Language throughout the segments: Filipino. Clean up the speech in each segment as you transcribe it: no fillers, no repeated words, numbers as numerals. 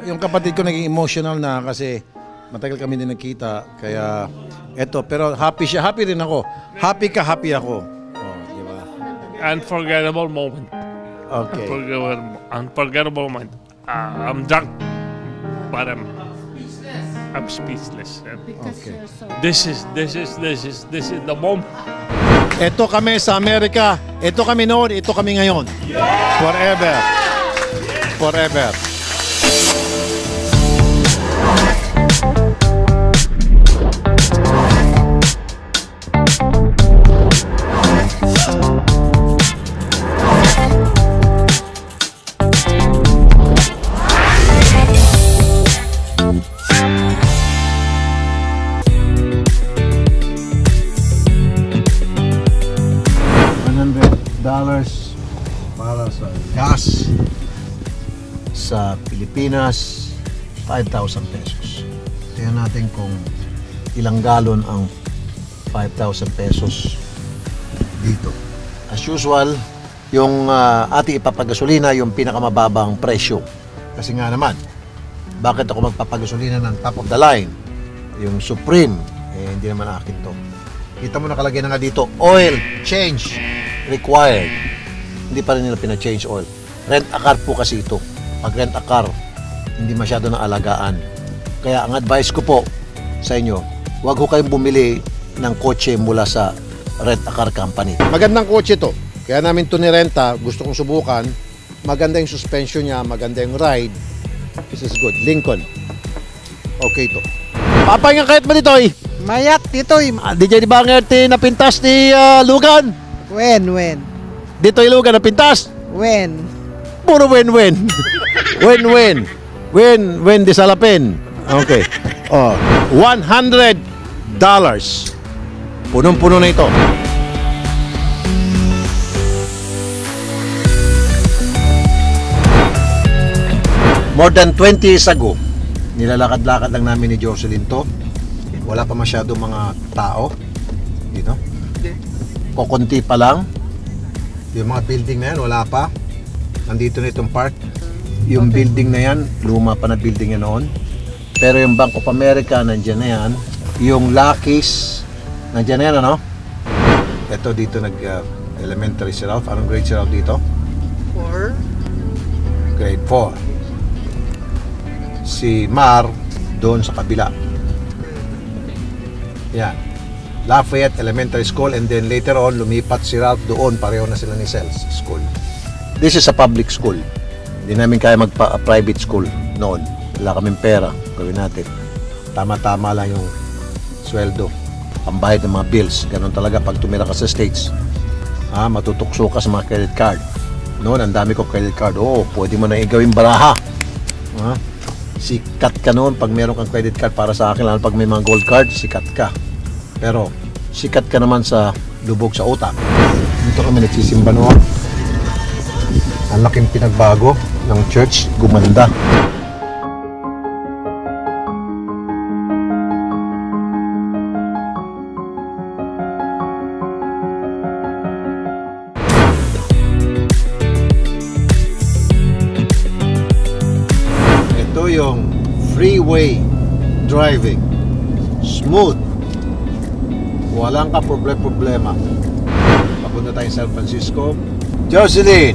Yung kapatid ko naging emotional na kasi matagal kami din nagkita. Kaya eto, pero happy siya. Happy rin ako. Happy ka, happy ako. Oh, di ba? Unforgettable moment. Okay. Unforgettable moment. I'm drunk, but I'm speechless. Okay. This is the moment. Ito kami sa Amerika. Ito kami noon, ito kami ngayon. Forever. Forever. $100 para sa gas sa Pilipinas, 5,000 pesos. Tingnan natin kung ilang galon ang 5,000 pesos dito. As usual, yung ating ipapagasolina, yung pinakamababang presyo. Kasi nga naman, bakit ako magpapagasolina ng top of the line? Yung Supreme, hindi naman akin to. Kita mo nakalagay na nga dito, oil change required. Hindi pa rin nila pina-change oil. Rent a car po kasi ito. Pag rent a car, hindi masyado na alagaan. Kaya ang advice ko po sa inyo, huwag ho kayong bumili ng kotse mula sa rent a car company. Magandang kotse to. Kaya namin ito nirenta, gusto kong subukan. Maganda yung suspension niya, maganda yung ride. This is good. Lincoln. Okay to. Papay nga kahit ba dito eh? Mayak, titoy. DJ di ba nga napintas ni Lugan? When? Dito yung Lugan napintas? When? Puro win-win. Win-win di salapin. Okay. Oh, $100. Punong-puno na ito. More than 20 years ago, nilalakad-lakad lang namin ni Jocelyn to. Wala pa masyado mga tao dito. Kukunti pa lang. Yung mga building na yan, wala pa. Nandito na itong park. Yung building na yan, luma pa na building yan noon. Pero yung Bank of America, nandyan na yan. Yung Lucky's, nandyan na yan, ano? Ito dito elementary si Ralph. Anong grade si Ralph dito? 4. Grade 4. Si Mar, doon sa kabila. Yan. Lafayette Elementary School, and then later on lumipat si Ralph doon, pareho na sila ni Cels School. This is a public school. Hindi namin kaya magpa-private school noon. Wala kaming pera, gawin natin. Tama-tama lang yung sweldo, pambayad ng mga bills. Ganon talaga pag tumira ka sa States. Matutukso ka sa mga credit card. Noon, ang dami ko credit card. Oo, pwede mo na igawin baraha. Sikat ka noon pag meron kang credit card. Para sa akin, lalo pag may mga gold card, sikat ka. Pero sikat ka naman sa lubog sa utak. Dito kami nagsisimba noon. Ang laking pinagbago ng church, gumanda. Ito yung freeway driving. Smooth. Walang ka problema. Papunta tayo sa San Francisco. Jocelyn,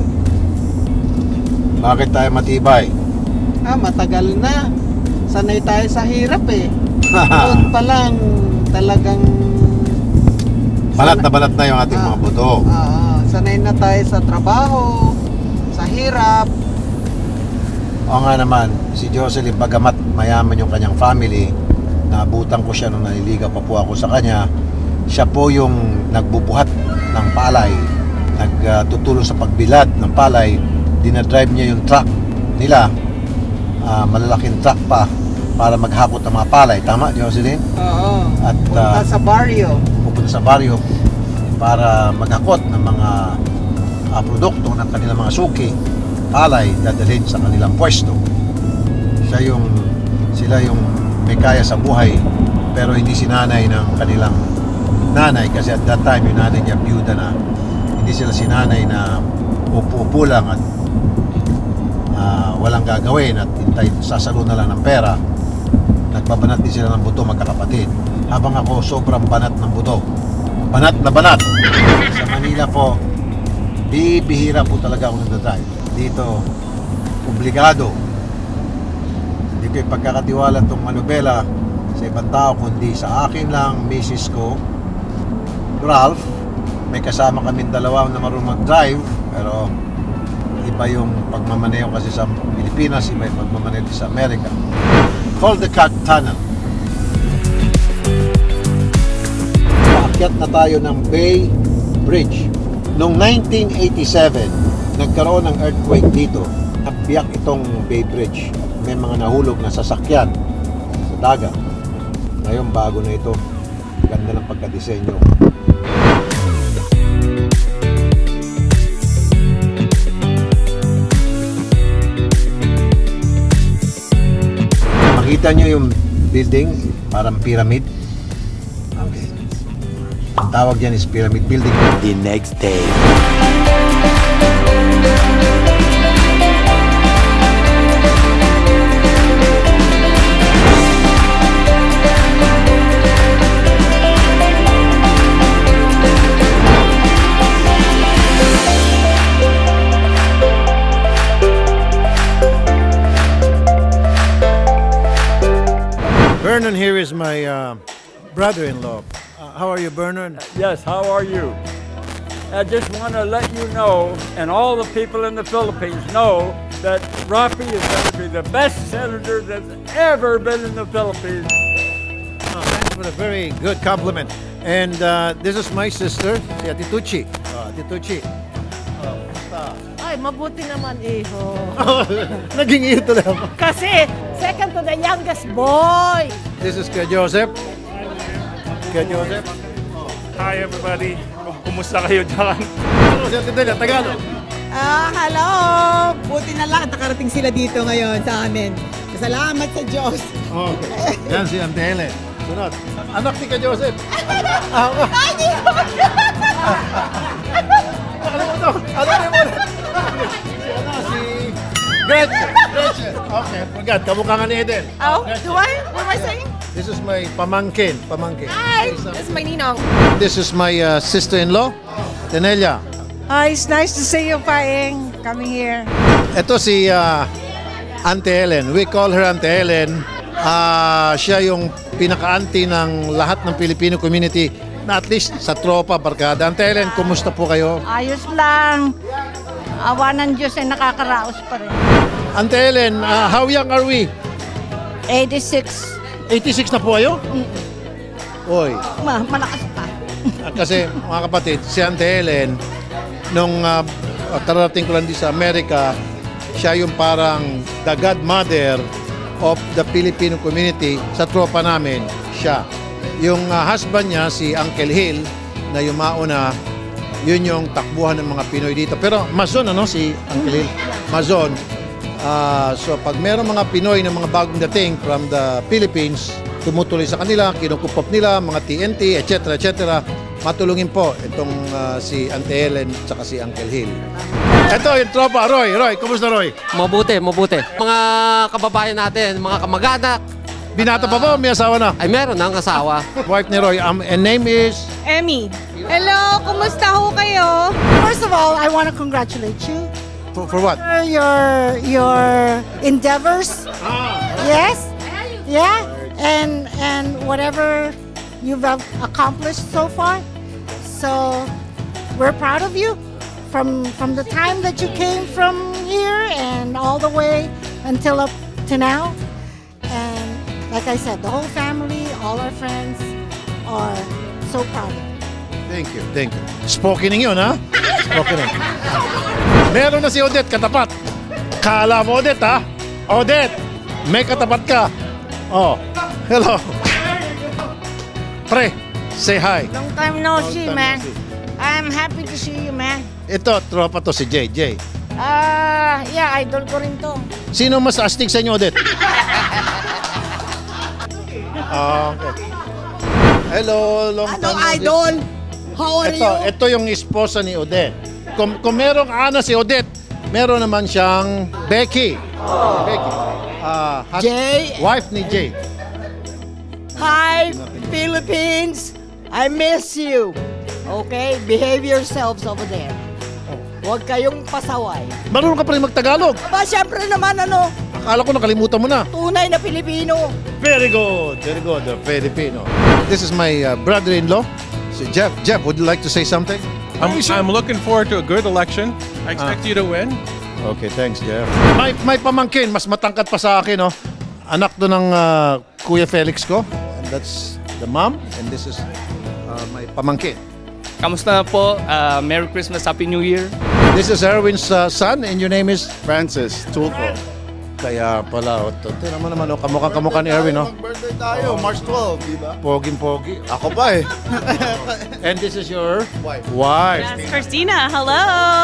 bakit tayo matibay? Matagal na. Sanay tayo sa hirap eh. Doon pa lang talagang balat na yung ating mga buto. Sanay na tayo sa trabaho, sa hirap. Oo nga naman, si Jocelyn, bagamat mayaman yung kanyang family, naabutan ko siya nung naliligaw pa po ako sa kanya. Siya po yung nagbubuhat ng palay, nagtutulong sa pagbilad ng palay. Dinadrive niya yung truck nila, malalaking truck pa, para maghakot ng mga palay. Tama, Jocelyn? Oo. At pupunta sa baryo para maghakot ng mga produkto ng kanilang mga suki, palay, dadalhin sa kanilang pwesto. Sila yung may kaya sa buhay, pero hindi sinanay ng kanilang nanay, kasi at that time yung nanay niya byuda na. Hindi sila sinanay na upo-upo lang at walang gagawin at ay sasalo na lang ng pera, nagbabanat din sila ng buto, magkakapatid. Habang ako sobrang banat ng buto. Banat na banat. Sa Manila po, bihira po talaga ako nagdadrive. Dito, obligado. Hindi ko ipagkakatiwala itong manubela sa ibang tao, kundi sa akin lang, misis ko, Ralph. May kasama kaming dalawa na marunong mag-drive, pero iba yung pagmamaneho kasi sa Pilipinas, iba yung pagmamaneho sa Amerika. Caldecott Tunnel. Paakyat na tayo ng Bay Bridge. Noong 1987, nagkaroon ng earthquake dito. Nabiyak itong Bay Bridge. May mga nahulog na sasakyan sa dagat. Ngayon, bago na ito. Ganda ng pagkadisenyo. Makita nyo yung building, parang pyramid. Okay. Ang tawag dyan is pyramid building. The next day. Vernon here is my brother-in-law. How are you, Vernon? Yes, how are you? I just want to let you know, and all the people in the Philippines know, that Rafi is going to be the best senator that's ever been in the Philippines. Oh, thanks for the very good compliment. And this is my sister, si Ate Tucci. Ate Tucci. Ay, mabuti naman, iho. Naging iyo tuloy ako. Kasi, second to the youngest boy. This is Kuya Joseph. Kuya Joseph. Hi everybody. Kumusta kayo dyan? Si Ate Delia, Tagalog. Hello! Buti na lang nakarating sila dito ngayon sa amin. Salamat sa Diyos. Okay. Yan si Ate Helen. Sunod. Anak ni Kuya Joseph. Ay, di ko! Ano mo? Si Gretchen. Okay, forgot. Kamukha nga ni Eden. Oh, do I? What am I saying? This is my pamangkin. Hi! This is my ninong. This is my sister-in-law, Tenelia. It's nice to see you, Paeng, coming here. Ito si Auntie Helen. We call her Auntie Helen. Siya yung pinaka-auntie ng lahat ng Filipino community na at least sa tropa, barkada. Auntie Helen, kumusta po kayo? Ayos lang. Awa ng Diyos ay nakakaraos pa rin. Auntie Helen, how young are we? 86. 86 na po kayo? Oy. Malakas pa. Kasi mga kapatid, si Auntie Helen, nung kararating ko lang din sa Amerika, siya yung parang the godmother of the Filipino community. Sa tropa namin, siya. Yung husband niya, si Uncle Hill, na yung mauna, yun yung takbuhan ng mga Pinoy dito. Pero Mazon, ano, si Uncle Hill? Mazon. So pag meron mga Pinoy na mga bagong dating from the Philippines, tumutuloy sa kanila, kinukupop nila, mga TNT, etc. Matulungin po itong si Auntie Helen at si Uncle Hill. Ito yung tropa, Roy. Roy, kumusta Roy? Mabuti. Mga kababayan natin, mga kamag-anak. Binata pa ba? May asawa na? Ay, meron ng asawa. Wife ni Roy. And name is? Emmy. Hello, kumusta ho kayo? First of all, I want to congratulate you For what? for your endeavors. Yes? Yeah? And whatever you've accomplished so far. So, we're proud of you from the time that you came from here and all the way until up to now. And like I said, the whole family, all our friends are so proud of you. Thank you. Spoken yun, ha? Spoken. Meron na si Odette, katapat. Kala mo, Odette, ha? Odette, may katapat ka. Oh, hello. Pre, say hi. Long time no see, man. I'm happy to see you, man. Ito, tropa to si JJ. Yeah, idol ko rin to. Sino mas astig sa inyo, Odette? Okay. Hello, long time no see. Idol? How are you? Ito yung esposa ni Odette. Kung merong ana si Odette, meron naman siyang Becky. Becky. Jay. Wife ni Jay. Hi, Philippines! I miss you. Okay? Behave yourselves over there. Huwag kayong pasaway. Marunong ka pa rin mag-Tagalog. Aba, syempre naman Akala ko nakalimutan mo na. tunay na Pilipino. Very good, Filipino. This is my brother-in-law, si Jeff. Jeff, would you like to say something? I'm looking forward to a good election. I expect you to win. Okay, thanks, Jeff. May pamangkin, mas matangkad pa sa akin, no? Anak to ng Kuya Felix ko. And that's the mom, and this is my pamangkin. Kamusta po? Merry Christmas, Happy New Year. This is Erwin's son, and your name is? Francis Tulfo. Kaya pala, tingnan mo naman, kamukha ni Erwin, no? Birthday tayo, March 12, di ba? Poging-pogi. Ako pa eh. And this is your? Wife. Yes, Christina, hello!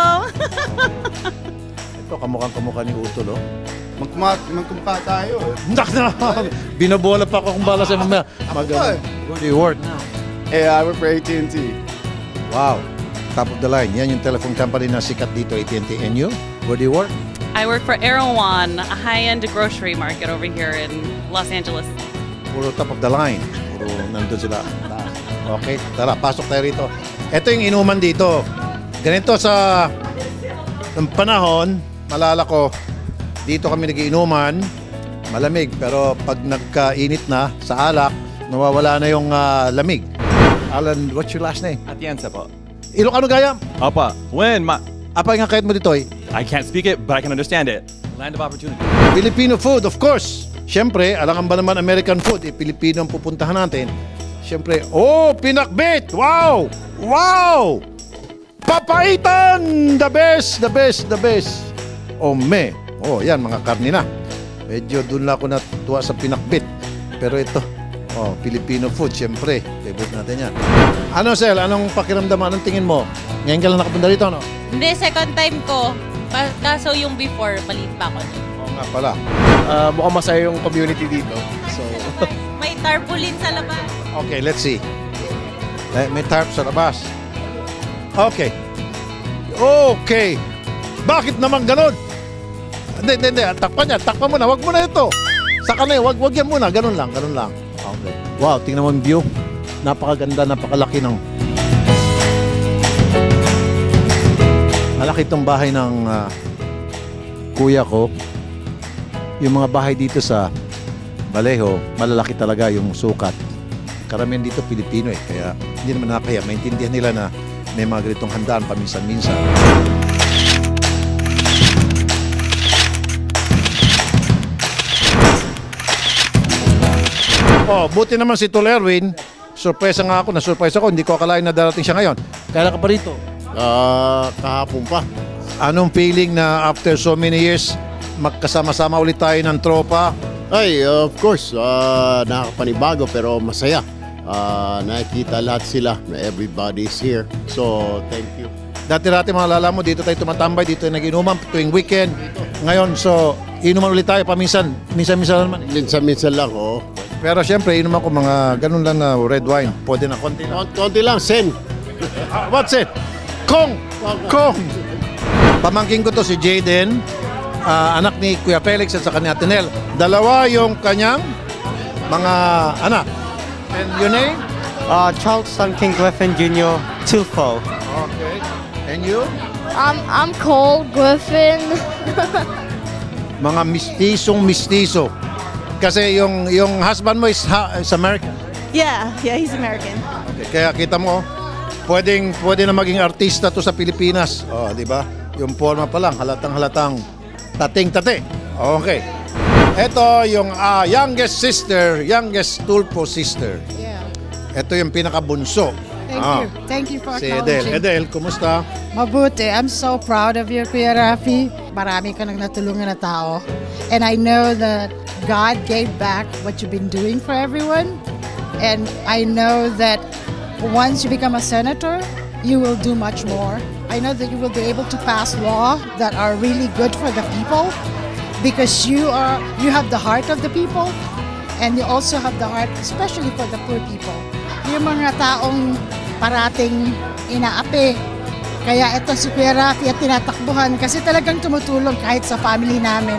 Ito, kamukha ni Utol, oh. Magkumpa tayo eh. Nak na! Binabola pa ako kung bala sa mamaya. Where do you work now? Eh, I work for AT&T. Wow. Top of the line. Yan yung telephone company na sikat dito, AT&T. And you? Where do you work? I work for Erewhon, a high-end grocery market over here in Los Angeles. Puro top of the line. Puro nandun sila. Okay, tara, pasok tayo rito. Ito yung inuman dito. Ganito sa panahon, malala ko, dito kami nagiinuman, malamig. Pero pag nagkainit na sa alak, nawawala na yung lamig. Alan, what's your last name? Atienza po. Ilocano Gayam? Opa. When? Apa yung kahit mo dito eh? I can't speak it, but I can understand it. Land of opportunity. Filipino food, of course. Siyempre, alam ba naman American food, Pilipino ang pupuntahan natin. Siyempre, pinakbit! Wow! Wow! Papaitan! The best! Yan, mga karni na. Medyo doon lang ako natuwa sa pinakbit. Pero ito, Filipino food, siyempre. Favorite natin yan. Ano, Sel? Anong pakiramdam? Anong tingin mo? Ngayon ka lang nakapunta dito, no? Hindi, second time ko. Kaso yung before, maliit pa ako. Oo nga pala. Mukhang masaya yung community dito. So, May tarpaulin sa labas. Okay, let's see. May tarp sa labas. Okay. Bakit naman ganun? Hindi. Takpan mo na. Wag mo na ito. Saka na wag yan muna. Ganun lang. Okay. Wow, tingnan mo yung view. Napakaganda, napakalaki ng... Malaki itong bahay ng kuya ko. Yung mga bahay dito sa Vallejo, malalaki talaga yung sukat. Karamihan dito Pilipino eh. Kaya hindi naman nakakaya. Maintindihan nila na may mga ganitong handaan paminsan-minsan. Buti naman si Tol Erwin. Surprise nga ako. Na-surprise ako. Hindi ko akalain na darating siya ngayon. Kaya ka pa rito? kahapon pa. Anong feeling na after so many years, magkasama-sama ulit tayo ng tropa? Ay, of course, nakakapanibago pero masaya. Nakikita lahat sila na everybody's here. So, thank you. Dati-dati maalala mo, dito tayo tumatambay, dito tayo nag-inuman tuwing weekend. Ngayon, so, inuman ulit tayo paminsan. Minsan-minsan naman. Minsan-minsan lang, oo. Pero siyempre, inuman ko mga ganun lang na red wine. Pwede na konti lang. Konti lang, sen. What's it? Kong! Pamangkin ko to si Jaden, anak ni Kuya Felix at sa kanya Tinel. Dalawa yung kanyang mga anak. And your name? Charles King Griffin Jr. Tulfo. Okay. And you? I'm Cole Griffin. Mga mistisong-mistiso. Kasi yung husband mo is American. Yeah, he's American. Okay, kaya kita mo, pwede na maging artista to sa Pilipinas. Di ba? Yung forma pa lang, halatang tating-tate. Okay. Ito yung youngest Tulfo sister. Yeah. Ito yung pinakabunso. Thank you for Si acknowledging. Edel, kumusta? Mabuti. I'm so proud of you, Kuya Rafi. Marami ka nang natulungan na tao. And I know that God gave back what you've been doing for everyone. And I know that once you become a senator, you will do much more. I know that you will be able to pass law that are really good for the people because you have the heart of the people and you also have the heart especially for the poor people. Yung mga taong parating inaapi. Kaya ito si Kuya Rafi at tinatakbuhan kasi talagang tumutulong kahit sa family namin.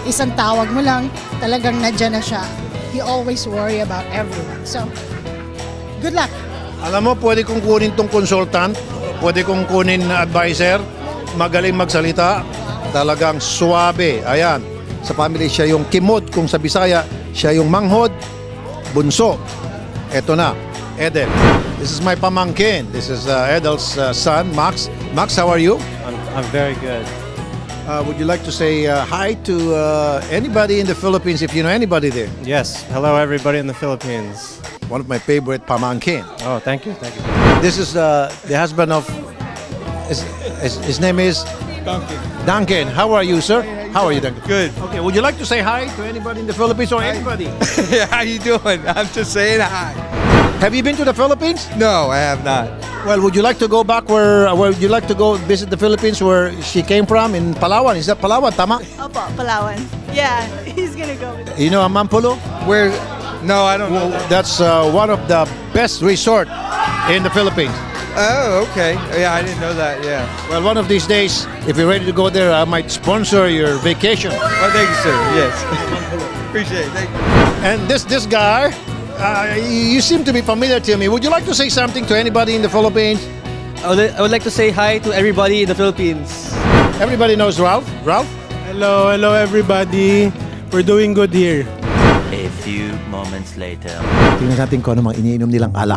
isang tawag mo lang, talagang nadyan na siya. He always worry about everyone. So, good luck. Alam mo, pwede kong kunin tong consultant, pwede kong kunin na advisor, magaling magsalita, talagang suwabe. Ayan, sa family siya yung kimod, kung sa Bisaya, siya yung manghod, bunso. Eto na, Edel. This is my pamangkin. This is Edel's son, Max. Max, how are you? I'm very good. Would you like to say hi to anybody in the Philippines, if you know anybody there? Yes. Hello, everybody in the Philippines. One of my favorite pamangkin. Oh, thank you. Thank you. This is the husband of, his name is? Duncan. Duncan. How are you, sir? How are you, Duncan? Good. Okay, would you like to say hi to anybody in the Philippines or anybody? How you doing? I'm just saying hi. Have you been to the Philippines? No, I have not. Well, would you like to go back where would you like to go visit the Philippines where she came from in Palawan? Is that Palawan, tama? Opo, Palawan. Yeah, he's gonna go. You know Amampulo? Where? No, I don't know. That's one of the best resort in the Philippines. Oh, okay. Yeah, I didn't know that. Yeah. Well, one of these days, if you're ready to go there, I might sponsor your vacation. Oh, thank you, sir. Yes. Appreciate it. Thank you. And this guy, you seem to be familiar to me. Would you like to say something to anybody in the Philippines? I would like to say hi to everybody in the Philippines. Everybody knows Ralph? Ralph? Hello everybody. We're doing good here. A few moments later. Tingnan natin kung ano mga iniinom nilang alak.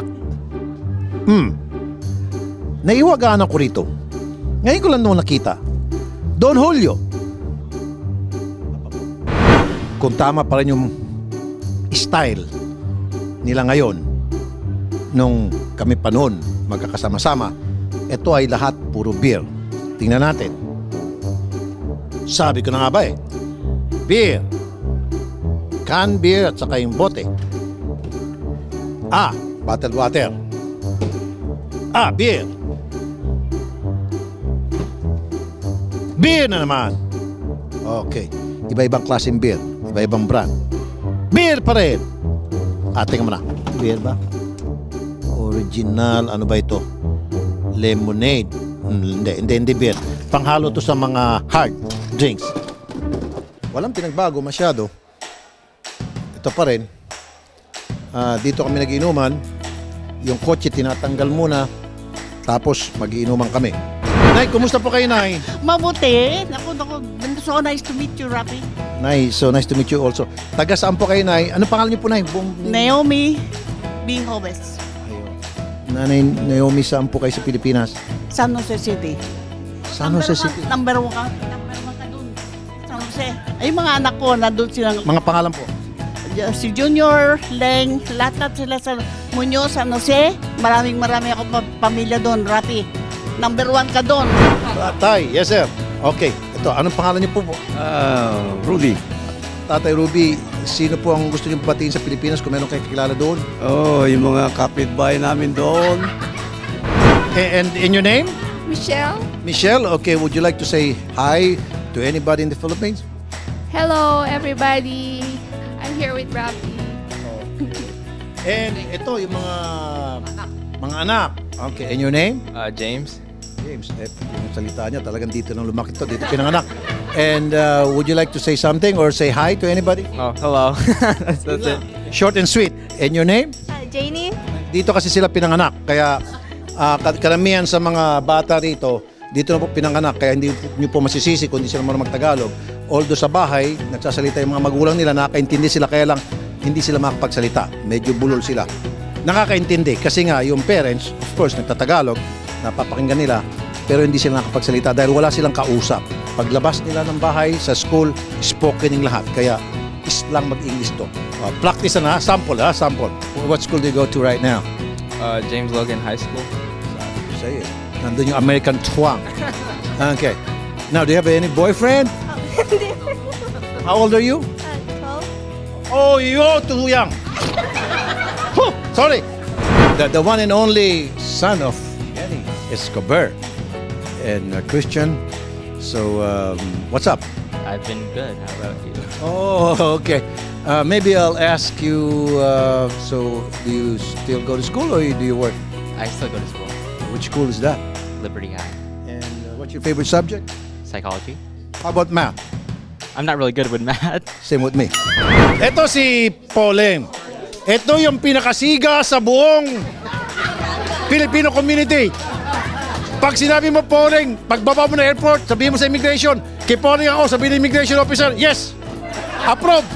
Naiwagaan ako rito. Ngayon ko lang nung nakita. Don Julio. Kung tama pa rin yung style nila ngayon nung kami pa noon magkakasama-sama, ito ay lahat puro beer. Tingnan natin. Sabi ko na nga ba beer. Can beer at saka yung bote. Bottled water. Beer. Beer na naman. Okay. Iba-ibang klaseng beer. Iba-ibang brand. Beer pa rin. Tingnan mo na. Beer ba? Original. Ano ba ito? Lemonade. Hindi beer. Panghalo to sa mga hard drinks. Walang pinagbago masyado. Ito pa rin. Dito kami nagiinuman. Yung kotse tinatanggal muna. Tapos magiinuman kami. Nay, kumusta po kayo, Nay? Mabuti. Naku, so nice to meet you, Rafi. Nay, so nice to meet you also. Taga saan po kayo, Nay? Ano pangalan niyo po, Nay? Naomi B. Hobbes. Nanay Naomi, saan po kayo sa Pilipinas? San Jose City. San Jose City? Number one ka dun. San Jose. Ay, mga anak ko, nandun silang... Mga pangalan po? Si Junior, Leng, lahat sila sa Muñoz, San Jose. Marami ako pamilya doon, Rafi. Number one ka doon. Tay, yes sir. Okay, ito, anong pangalan niyo po? Rudy. Tatay Ruby, sino po ang gusto niyo batiin sa Pilipinas kung meron kayo kakilala doon? Yung mga kapitbahay namin doon. And in your name? Michelle. Michelle, okay, would you like to say hi to anybody in the Philippines? Hello, everybody. I'm here with Rafi. And ito, yung mga anak. Okay, and your name? James. James, yung salita niya, talagang dito nang lumaki to, dito pinanganak. And would you like to say something or say hi to anybody? Oh, hello. that's it. Short and sweet. And your name? Janie. Dito kasi sila pinanganak, kaya karamihan sa mga bata rito, dito na po pinanganak, kaya hindi nyo po masisisi kung hindi sila marunong magtagalog. Although sa bahay, nagsasalita yung mga magulang nila, nakakaintindi sila, kaya lang hindi sila makapagsalita. Medyo bulol sila. Nakakaintindi kasi nga yung parents, of course, nagtatagalog, napapakinggan nila, pero hindi sila nakapagsalita dahil wala silang kausap. Paglabas nila ng bahay, sa school, spoken ng lahat. Kaya, lang mag-English to. Practice na, sample. What school do you go to right now? James Logan High School. Say it. Nandun yung American twang. Okay. Now, do you have any boyfriend? How old are you? 12. Oh, you're too young. Sorry. The one and only son of Eddie Escobar and Christian. So, what's up? I've been good. How about you? Oh, okay. Maybe I'll ask you, so do you still go to school or do you work? I still go to school. Which school is that? Liberty High. And what's your favorite subject? Psychology. How about math? I'm not really good with math. Same with me. Ito si Pauling. Ito yung pinakasiga sa buong Filipino community. Pag sinabi mo, Pauling, pagbaba mo na airport, sabihin mo sa immigration, kay Pauling ako, sabihin ng immigration officer, yes, approve.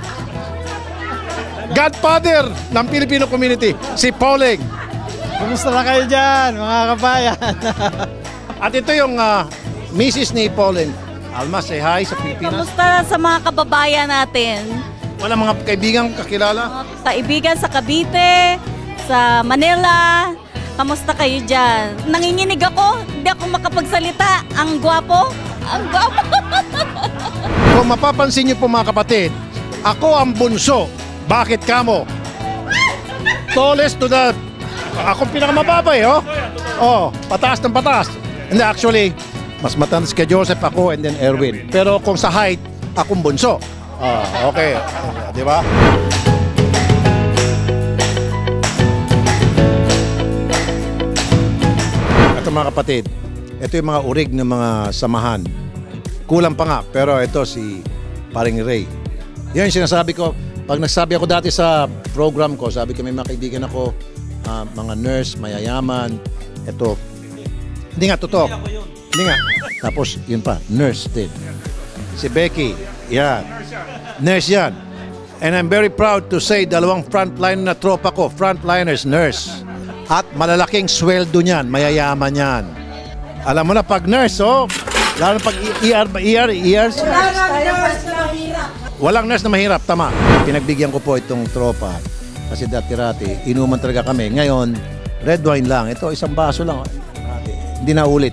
Godfather ng Filipino community, si Pauling. Kumusta na kayo dyan, mga kabayan? At ito yung Mrs. ni Pauling. Alma, say hi sa Pilipinas. Kamusta sa mga kababayan natin? Wala mga kaibigan kakilala? Kaibigan sa Cavite, sa Manila. Kamusta kayo dyan? Nanginginig ako, hindi ako makapagsalita. Ang gwapo. Ang gwapo. Kung mapapansin niyo po mga kapatid, ako ang bunso. Bakit kamo? Tallest to the... Ako pinakamababa eh, oh. Oh, pataas ng pataas. And actually, mas mataas kay Joseph ako and then Erwin. Pero kung sa height, akong bunso. Okay. Di ba? Ito mga kapatid, ito yung mga urig ng mga samahan. Kulang pa nga, pero ito si Paring Ray. Yan yung sinasabi ko, pag nagsabi ako dati sa program ko, sabi ko may mga kaibigan ako, mga nurse, mayayaman, ito. Hindi nga, totoo. Hindi nga. Tapos, yun pa, nurse din. Si Becky, yan. Nurse yan. And I'm very proud to say, dalawang frontline na tropa ko, frontliners, nurse. At malalaking sweldo niyan, mayayaman yan. Alam mo na, pag nurse, oh, lalo pag ERs. Walang nurse na mahirap, tama. Pinagbigyan ko po itong tropa. Kasi dati-rati, inuman talaga kami. Ngayon, red wine lang. Ito, isang baso lang. Hindi na ulit.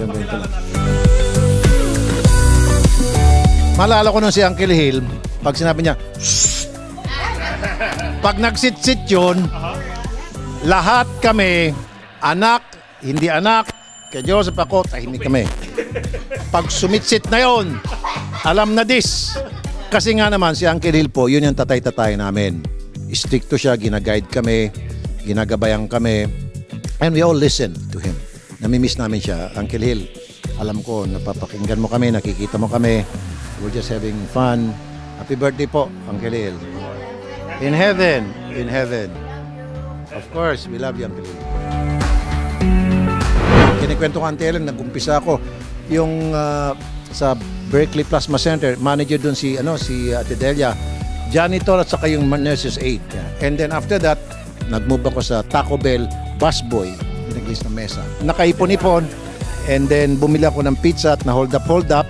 Malala ko nung si Uncle Hill, pag sinabi niya, shh! Pag nagsit-sit yun, lahat kami, anak, hindi anak, kay Joseph ako, tahimik kami. Pag sumitsit na yon, alam na this. Kasi nga naman, si Uncle Hill po, yun yung tatay-tatay namin. Stricto siya, ginaguide kami, ginagabayan kami, and we all listen to him. Namimiss namin siya. Uncle Hill, alam ko, napapakinggan mo kami, nakikita mo kami. We're just having fun. Happy birthday po, Uncle Hill. In heaven, in heaven. Of course, we love you, Uncle Hill. Kinikwento ko, Auntie Ellen, nag-umpisa ako yung sa Berkeley Plasma Center, manager doon si Ate Delia, janitor at saka yung nurses aide. And then after that, nag-move ako sa Taco Bell busboy, nag-list na mesa. Nakaipon-ipon, and then bumili ako ng pizza at na-hold up.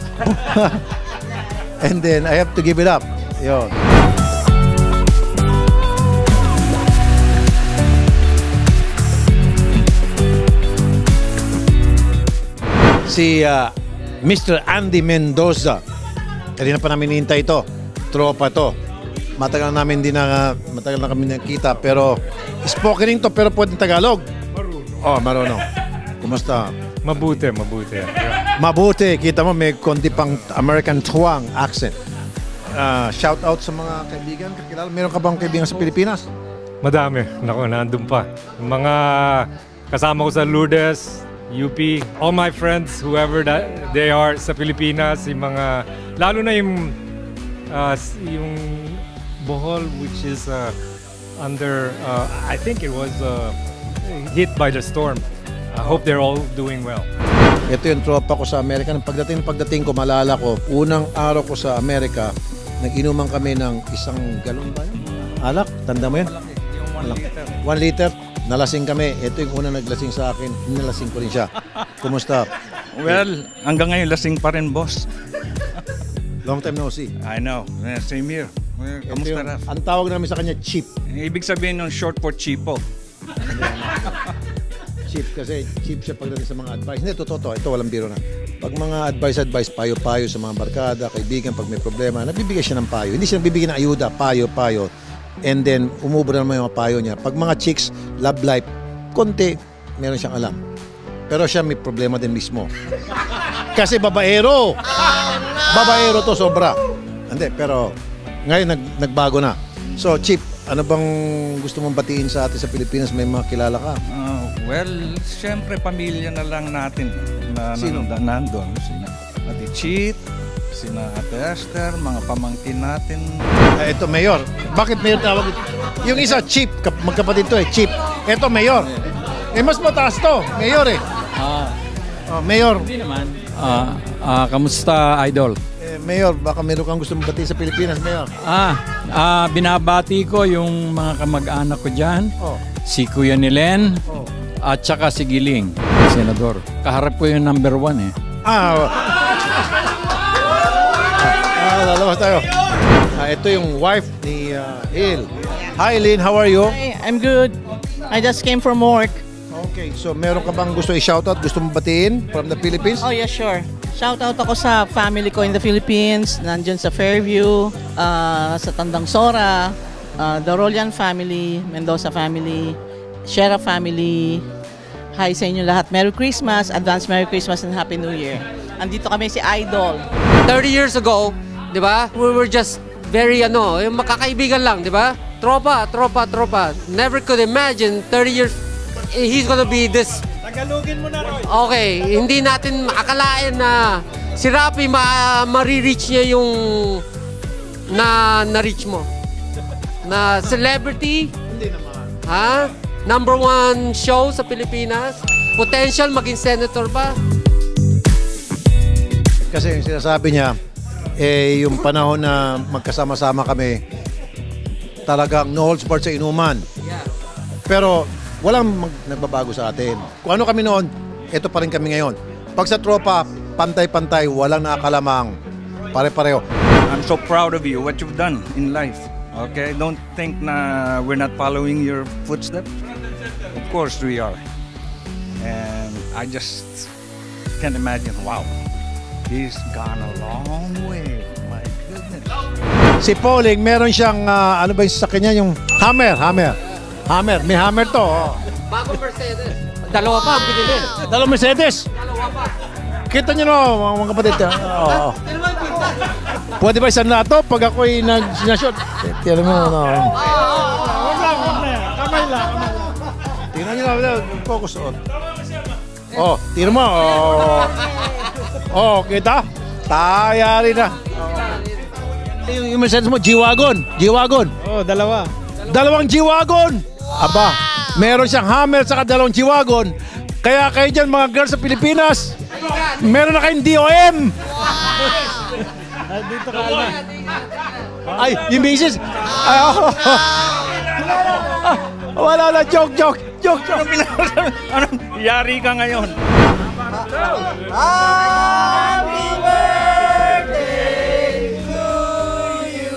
And then I have to give it up. Yun. Si Mr. Andy Mendoza. Kanina pa namin hinihintay ito. Tropa to. Matagal na kami nakita, pero spoken to, pero pwedeng Tagalog. Marunong. Oh, marunong. Kumusta? Mabuti. Mabuti. Kita mo, may konti pang American twang accent. Shout out sa mga kaibigan, kakilala. Meron ka bang kaibigan sa Pilipinas? Madami. Naku, nandun pa. Mga kasama ko sa Lourdes, UP, all my friends, whoever that they are sa Pilipinas, yung mga, lalo na yung Bohol, which is under, I think it was hit by the storm. I hope they're all doing well. Ito yung tropa ko sa Amerika. Pagdating ko, malala ko, unang araw ko sa Amerika, nag-inuman kami ng isang galon ba yun? Alak? Tanda mo yun? 1 liter. Nalasing kami. Ito yung unang naglasing sa akin. Nalasing ko rin siya. Kumusta? Well, hanggang ngayon lasing pa rin, boss. Long time no see. I know. Same here. Kamusta na? Ang tawag namin sa kanya, cheap. Ibig sabihin ng short for cheapo. Cheap kasi cheap siya pagdating sa mga advice. Hindi, totoo. Ito, walang biro na. Pag mga advice, payo-payo sa mga barkada, kaibigan, pag may problema, nabibigay siya ng payo. Hindi siya nabibigay ng ayuda, payo. And then, umubra naman yung mga payo niya. Pag mga chicks, love life, konti, meron siyang alam. Pero siya may problema din mismo. Kasi babaero. Babaero to, sobra. Hindi, pero ngayon nagbago na. So, Chip, ano bang gusto mong batiin sa atin sa Pilipinas? May mga kilala ka? Well, siyempre, pamilya na lang natin na Sino? nandun. Ate Chit, sina Ate Esther, mga pamangkin natin. Ito, Mayor. Bakit Mayor tawag? Yung isa, Chief. Magkapatid to Chief. Ito, Mayor. Mas mataas to, Mayor Mayor. Hindi naman. Kamusta, Idol? Mayor, baka meron kang gusto mong batiin sa Pilipinas, Mayor. Binabati ko yung mga kamag-anak ko dyan. Si Kuya Nilen at saka si Giling, Senador. Kaharap ko yung number 1 Lalabas tayo. Ito yung wife ni Hil. Hi, Lynn. How are you? Hi, I'm good. I just came from work. Okay, so meron ka bang gusto i-shoutout? Gusto mong batiin from the Philippines? Oh, yeah, sure. Shoutout ako sa family ko in the Philippines. Nandyan sa Fairview, sa Tandang Sora, the Rolian family, Mendoza family, Shera family. Hi sa inyo lahat. Merry Christmas, advance Merry Christmas and Happy New Year. Andito kami si Idol. 30 years ago, di ba? We were just very, yung makakaibigan lang, di ba? Tropa. Never could imagine 30 years, he's gonna be this. Tagalogin mo na, Roy. Okay, hindi natin akalain na si Rapi ma-reach niya yung na-reach mo. Na celebrity. Hindi naman. Number 1 show sa Pilipinas. Potential maging senator pa. Kasi yung sinasabi niya, yung panahon na magkasama-sama kami, talagang no holds barred sa inuman. Yeah. Pero walang nagbabago sa atin. Kung ano kami noon, ito pa rin kami ngayon. Pag sa tropa, pantay-pantay, walang nakakalamang. Pare-pareho. I'm so proud of you, what you've done in life. Okay, don't think na we're not following your footsteps. Of course we are. And I just can't imagine, wow, he's gone a long way. My goodness. Si Pauling, meron siyang, ano ba yung sa kanya, yung hammer. May hammer to. Bagong Mercedes. Dalawa pa ang pinili. Dalawang Mercedes. Kita nyo no, mga kapatid. Pwede ba isang lato pag ako'y nag-shot? Tira mo, no. Wag lang. Kamay lang. Tingnan nyo na, focus on. Tira mo. Kita? Tayari na. Yung Mercedes mo, G-Wagon. Dalawa. Dalawang G-Wagon. Aba, meron siyang hammer sa dalawang G-Wagon. Kaya kayo dyan, mga girls sa Pilipinas, meron na kayong DOM. Dito ka na. Ay, yung misis. Wala, joke. Yari ka ngayon. Happy birthday to you.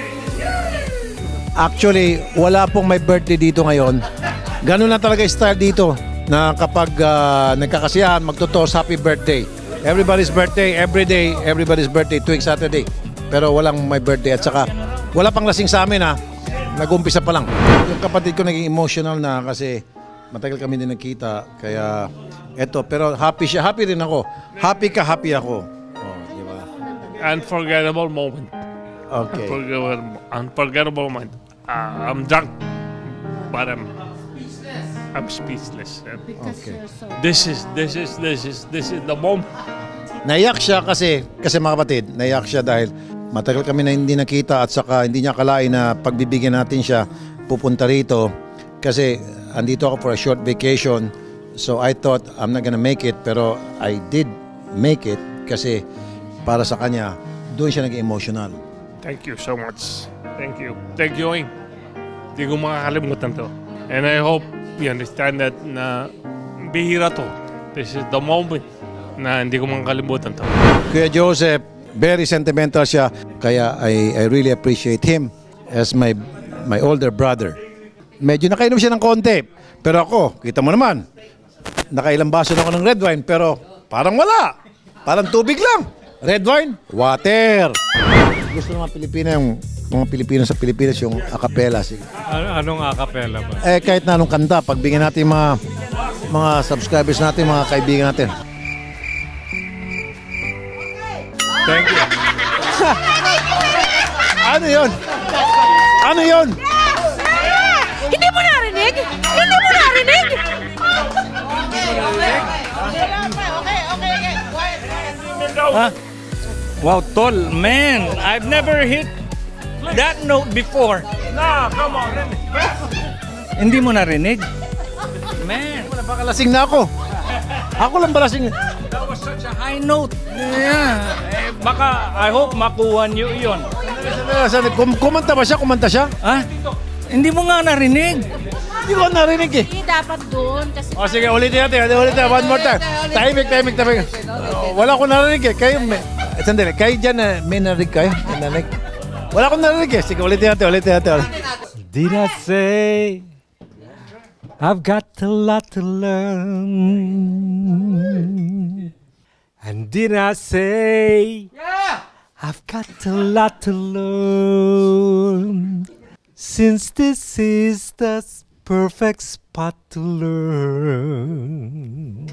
Actually, wala pong may birthday dito ngayon. Ganun lang talaga style dito na kapag nagkakasiyahan, magtotoast happy birthday. Everybody's birthday, every day, everybody's birthday, tuwing Saturday. Pero walang may birthday at saka wala pang lasing sa amin nag-umpisa pa lang. Yung kapatid ko naging emotional na kasi matagal kami din nagkita. Kaya eto, pero happy siya. Happy rin ako. Happy ka, happy ako. Di ba? Unforgettable moment. Okay. Unforgettable moment. I'm drunk, but I'm speechless. Okay. This is the moment. Naiyak siya kasi mga kapatid, naiyak siya dahil matagal kami na hindi nakita at saka hindi niya akalain na pagbibigyan natin siya pupunta rito kasi andito ako for a short vacation. So I thought I'm not gonna make it, pero I did make it kasi para sa kanya, doon siya naging emotional. Thank you so much. Thank you, Oing. Hindi ko makakalimutan to. And I hope you understand that na bihira to. This is the moment na hindi ko makakalimutan to. Kuya Joseph, very sentimental siya. Kaya I really appreciate him as my older brother. Medyo nakainom siya ng konti. Pero ako, kita mo naman, nakailang baso na ako ng red wine, pero parang wala. Parang tubig lang. Red wine, water. Gusto ng mga Pilipino mga Pilipino sa Pilipinas yung acapella. Anong acapella ba? Kahit na anong kanta, pagbigyan natin mga subscribers natin, mga kaibigan natin. Thank you. Ano yun? Ano yun? Hindi mo narinig? Ha? Wow, tol, man, I've never hit that note before. Nah, come on. Hindi mo narinig? Man. Baka lasing na ako. Ako lang ba lasing? That was such a high note. Yeah. Baka, I hope makuha niyo yun. Kumanta ba siya? Kumanta siya? Ha? Hindi mo nga narinig. Hindi ko narinig eh. Hindi dapat doon. Kasi... O sige, ulitin natin. One more time. Tahimik. Wala akong narinig eh. Kayo, sandali. Kayo dyan, may narinig kayo? Wala akong narinig eh. Sige, ulitin natin. Did I say I've got a lot to learn? And did I say I've got a lot to learn? Since this is the perfect spot to learn.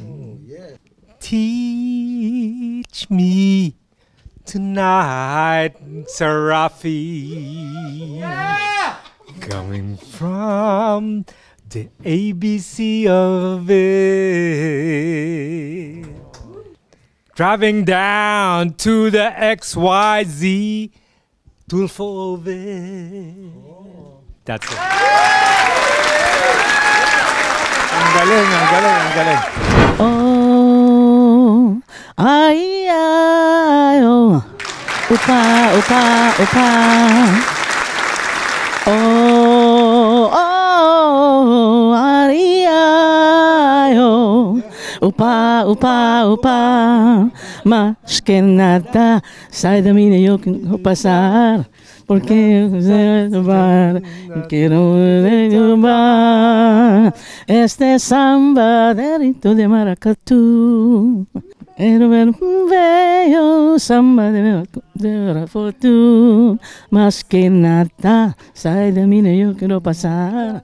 Teach me tonight, Sir Rafi. Coming from the ABC of it. Driving down to the XYZ Tulfo of it. That's it. Ang galing. Oh, ay, oh, upa. Oh, ay, oh, upa. Más que nada, sai da minha yo quiero pasar. Porque quiero llevar este samba de rito de maracatú. Quiero ver un bello samba de maracatú. Más que nada, sai de mí yo quiero pasar.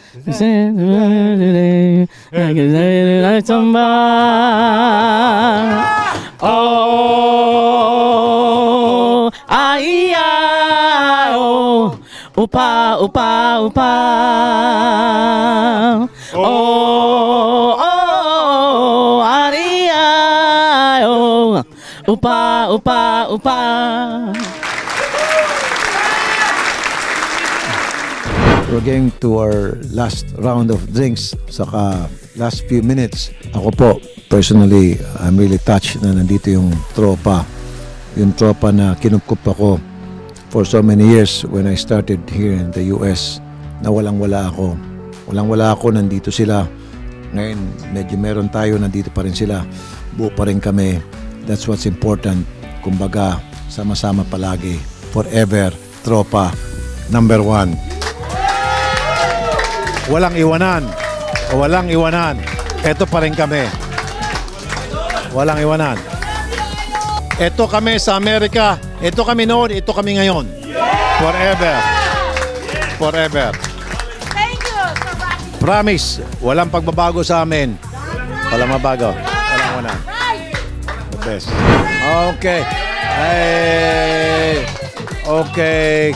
Oh, ay, oh, upa. Oh, ay, oh, upa. We're getting to our last round of drinks, saka last few minutes. Ako po, personally, I'm really touched na nandito yung tropa na kinupkup ako for so many years when I started here in the US, na walang-wala ako, nandito sila. Ngayon, medyo meron tayo, nandito pa rin sila, buo pa rin kami. That's what's important. Kumbaga, sama-sama palagi, forever, tropa, number one. Walang iwanan. Ito pa rin kami. Walang iwanan. Ito kami sa Amerika. Ito kami noon. Ito kami ngayon. Forever. Thank you. Promise. Walang pagbabago sa amin. Walang mabago. Walang iwanan. The best. Okay. Okay.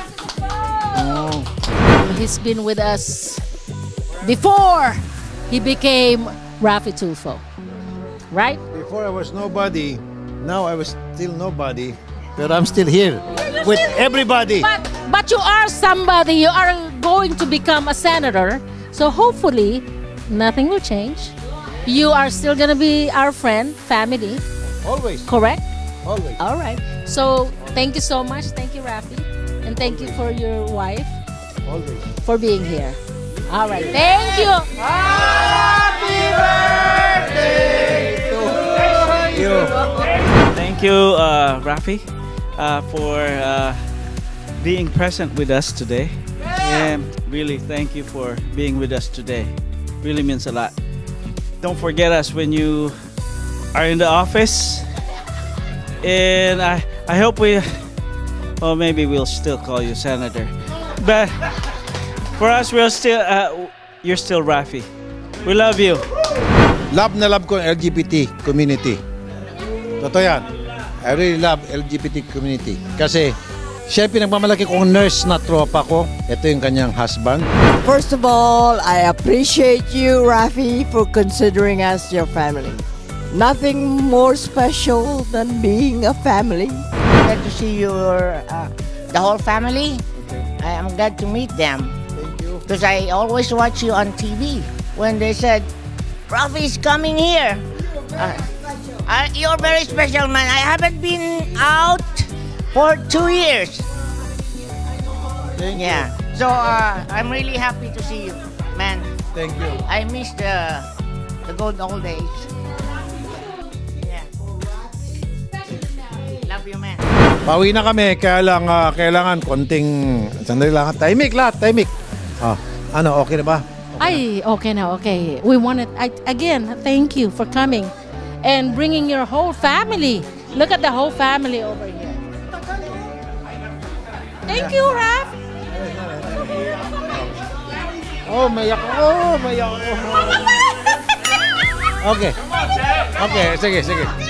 He's been with us before he became Rafi Tulfo, right? Before I was nobody, now I was still nobody, but I'm still here with everybody. But you are somebody. You are going to become a senator, so hopefully nothing will change. You are still gonna be our friend, family. Always. Correct? Always. All right. So thank you so much. Thank you, Rafi, and thank you for your wife. Always. For being here. All right. Thank you. Happy birthday to you. Thank you, Rafi, for being present with us today. And really, thank you for being with us today. Really means a lot. Don't forget us when you are in the office. And I hope well, maybe we'll still call you Senator. But for us, we're still, you're still Rafi. We love you. Love na love ko ang LGBT community. Totoo yan. I really love LGBT community. Kasi siya pinagmamalaki kong nurse na tropa ko. Ito yung kanyang husband. First of all, I appreciate you, Rafi, for considering us your family. nothing more special than being a family. Glad to see the whole family. I am glad to meet them. Thank you. Because I always watch you on TV when they said, Rafi's coming here. You're very special, man. I haven't been out for 2 years. Thank you. Yeah. So I'm really happy to see you, man. Thank you. I miss the good old days. Yeah. Love you, man. Pauwi na kami, kaya lang kailangan konting sandali lang. Tahimik lahat, tahimik. Ano, okay na ba? Ay, okay now, okay. We wanted, again, thank you for coming and bringing your whole family. Look at the whole family over here. Thank you, Raf. Oh, mayak ako. Okay. Okay, sige.